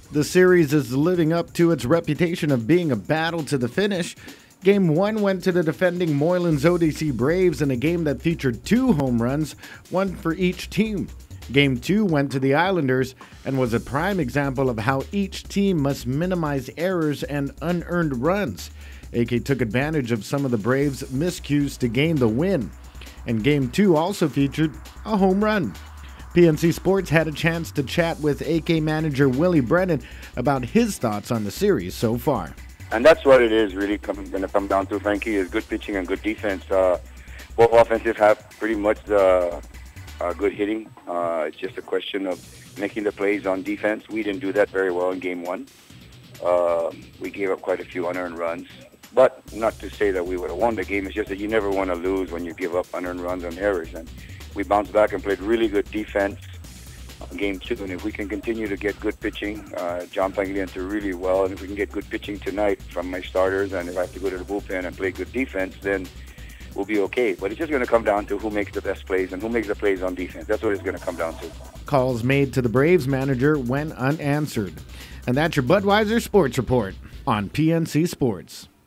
The series is living up to its reputation of being a battle to the finish. Game 1 went to the defending Moylan's ODC Braves in a game that featured 2 home runs, one for each team. Game 2 went to the Islanders and was a prime example of how each team must minimize errors and unearned runs. AK took advantage of some of the Braves' miscues to gain the win. And Game 2 also featured a home run. PNC Sports had a chance to chat with AK manager Willie Brennan about his thoughts on the series so far. And that's what it is really going to come down to, Frankie, is good pitching and good defense. Both offensive have pretty much good hitting. It's just a question of making the plays on defense. We didn't do that very well in Game 1. We gave up quite a few unearned runs. But not to say that we would have won the game. It's just that you never want to lose when you give up unearned runs and errors. And we bounced back and played really good defense on Game 2. And if we can continue to get good pitching, John Pangliento really well. And if we can get good pitching tonight from my starters, and if I have to go to the bullpen and play good defense, then we'll be okay. But it's just going to come down to who makes the best plays and who makes the plays on defense. That's what it's going to come down to. Calls made to the Braves manager went unanswered. And that's your Budweiser Sports Report on PNC Sports.